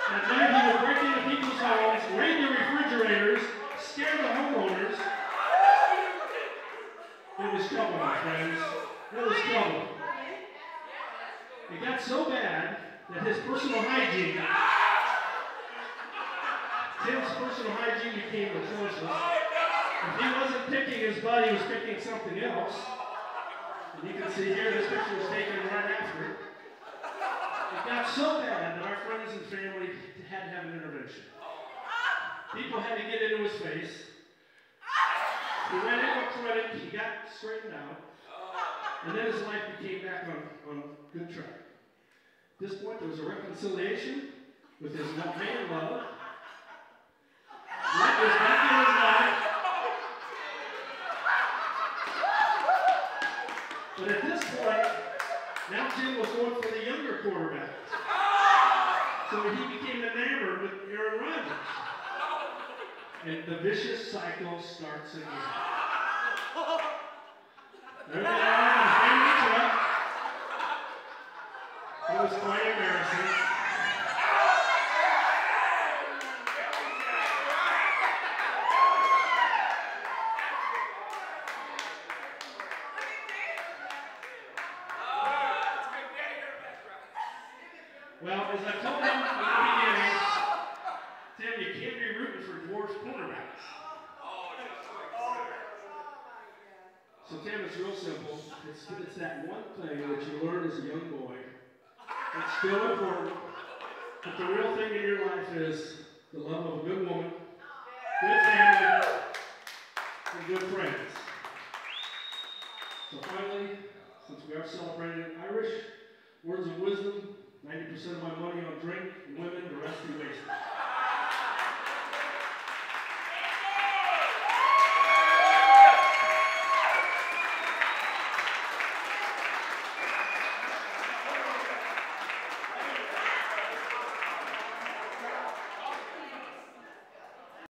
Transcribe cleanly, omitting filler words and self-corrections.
At night, he would break into people's homes, raid their refrigerators, scare the homeowners. It was trouble, my friends. It was trouble. It got so bad that his personal hygiene, Tim's personal hygiene became atrocious. If he wasn't picking his butt, he was picking something else. And you can see here, this picture was taken right after. It got so bad that our friends and family had to have an intervention. People had to get into his face. He went into a clinic, he got straightened out, and then his life became back on good track. At this point, there was a reconciliation with his man love. Life was back in his life. But at this point, now Tim was going for the younger quarterback. So he became enamored with Aaron Rodgers. And the vicious cycle starts again. There they are in the family truck. It was quite embarrassing. Well, as I told him in the beginning, Tim, you can't be rooting for dwarf quarterbacks. So Tim, it's real simple. It's that one thing that you learn as a young boy. It's still important. But the real thing in your life is the love of a good woman, good family, and good friends. So finally, since we are celebrating Irish, words of wisdom, 90% of my money on drink,